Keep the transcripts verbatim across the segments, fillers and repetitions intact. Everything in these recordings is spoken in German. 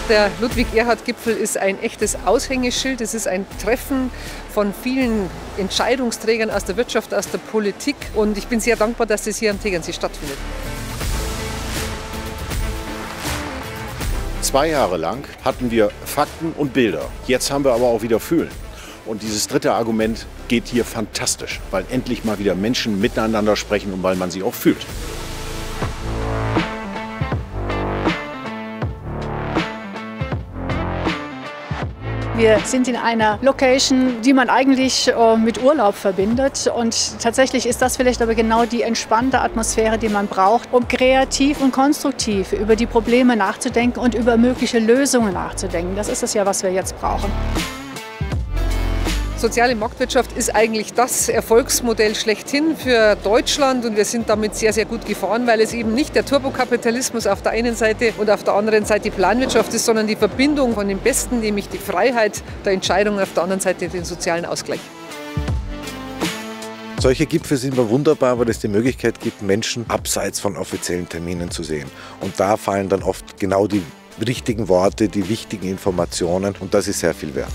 Der Ludwig-Erhard-Gipfel ist ein echtes Aushängeschild. Es ist ein Treffen von vielen Entscheidungsträgern aus der Wirtschaft, aus der Politik. Und ich bin sehr dankbar, dass das hier am Tegernsee stattfindet. Zwei Jahre lang hatten wir Fakten und Bilder. Jetzt haben wir aber auch wieder Fühlen. Und dieses dritte Argument geht hier fantastisch, weil endlich mal wieder Menschen miteinander sprechen und weil man sie auch fühlt. Wir sind in einer Location, die man eigentlich äh, mit Urlaub verbindet. Und tatsächlich ist das vielleicht aber genau die entspannte Atmosphäre, die man braucht, um kreativ und konstruktiv über die Probleme nachzudenken und über mögliche Lösungen nachzudenken. Das ist es ja, was wir jetzt brauchen. Soziale Marktwirtschaft ist eigentlich das Erfolgsmodell schlechthin für Deutschland und wir sind damit sehr, sehr gut gefahren, weil es eben nicht der Turbokapitalismus auf der einen Seite und auf der anderen Seite die Planwirtschaft ist, sondern die Verbindung von dem Besten, nämlich die Freiheit der Entscheidung, auf der anderen Seite den sozialen Ausgleich. Solche Gipfel sind immer wunderbar, weil es die Möglichkeit gibt, Menschen abseits von offiziellen Terminen zu sehen. Und da fallen dann oft genau die richtigen Worte, die wichtigen Informationen und das ist sehr viel wert.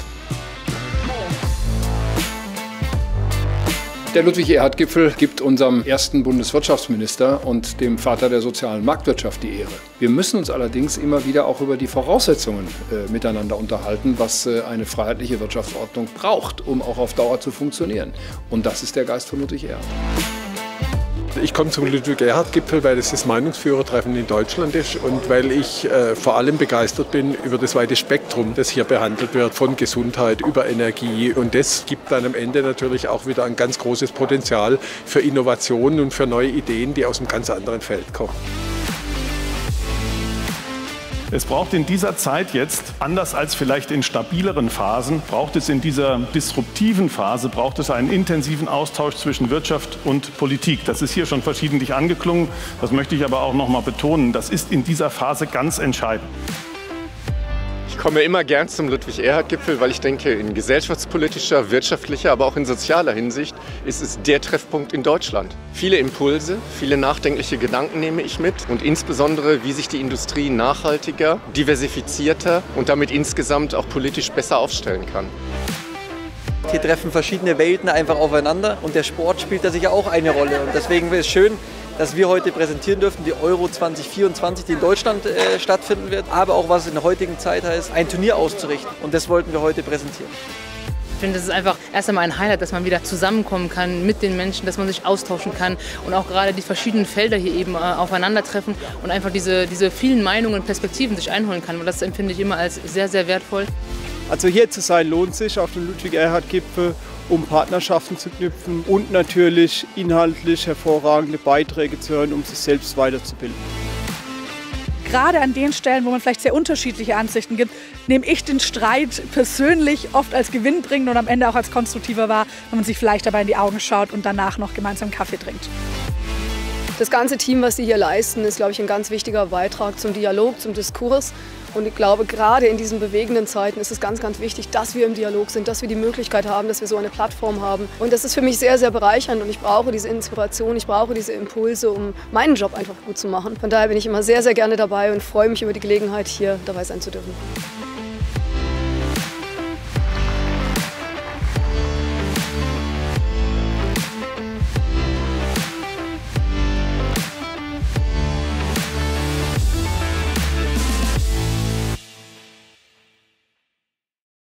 Der Ludwig-Erhard-Gipfel gibt unserem ersten Bundeswirtschaftsminister und dem Vater der sozialen Marktwirtschaft die Ehre. Wir müssen uns allerdings immer wieder auch über die Voraussetzungen äh, miteinander unterhalten, was äh, eine freiheitliche Wirtschaftsordnung braucht, um auch auf Dauer zu funktionieren. Und das ist der Geist von Ludwig-Erhard. Ich komme zum Ludwig-Erhard-Gipfel, weil es das Meinungsführertreffen in Deutschland ist und weil ich äh, vor allem begeistert bin über das weite Spektrum, das hier behandelt wird, von Gesundheit über Energie. Und das gibt dann am Ende natürlich auch wieder ein ganz großes Potenzial für Innovationen und für neue Ideen, die aus einem ganz anderen Feld kommen. Es braucht in dieser Zeit jetzt, anders als vielleicht in stabileren Phasen, braucht es in dieser disruptiven Phase, braucht es einen intensiven Austausch zwischen Wirtschaft und Politik. Das ist hier schon verschiedentlich angeklungen, das möchte ich aber auch noch mal betonen. Das ist in dieser Phase ganz entscheidend. Ich komme immer gern zum Ludwig-Erhard-Gipfel, weil ich denke, in gesellschaftspolitischer, wirtschaftlicher, aber auch in sozialer Hinsicht ist es der Treffpunkt in Deutschland. Viele Impulse, viele nachdenkliche Gedanken nehme ich mit und insbesondere, wie sich die Industrie nachhaltiger, diversifizierter und damit insgesamt auch politisch besser aufstellen kann. Hier treffen verschiedene Welten einfach aufeinander und der Sport spielt da sicher auch eine Rolle. Und deswegen wäre es schön, dass wir heute präsentieren dürfen, die Euro zwanzig vierundzwanzig, die in Deutschland äh, stattfinden wird, aber auch was in der heutigen Zeit heißt, ein Turnier auszurichten. Und das wollten wir heute präsentieren. Ich finde, das ist einfach erst einmal ein Highlight, dass man wieder zusammenkommen kann mit den Menschen, dass man sich austauschen kann und auch gerade die verschiedenen Felder hier eben äh, aufeinandertreffen und einfach diese, diese vielen Meinungen und Perspektiven sich einholen kann. Und das empfinde ich immer als sehr, sehr wertvoll. Also hier zu sein lohnt sich auf dem Ludwig-Erhard-Gipfel, um Partnerschaften zu knüpfen und natürlich inhaltlich hervorragende Beiträge zu hören, um sich selbst weiterzubilden. Gerade an den Stellen, wo man vielleicht sehr unterschiedliche Ansichten gibt, nehme ich den Streit persönlich oft als gewinnbringend und am Ende auch als konstruktiver wahr, wenn man sich vielleicht dabei in die Augen schaut und danach noch gemeinsam Kaffee trinkt. Das ganze Team, was Sie hier leisten, ist, glaube ich, ein ganz wichtiger Beitrag zum Dialog, zum Diskurs. Und ich glaube, gerade in diesen bewegenden Zeiten ist es ganz, ganz wichtig, dass wir im Dialog sind, dass wir die Möglichkeit haben, dass wir so eine Plattform haben. Und das ist für mich sehr, sehr bereichernd und ich brauche diese Inspiration, ich brauche diese Impulse, um meinen Job einfach gut zu machen. Von daher bin ich immer sehr, sehr gerne dabei und freue mich über die Gelegenheit, hier dabei sein zu dürfen.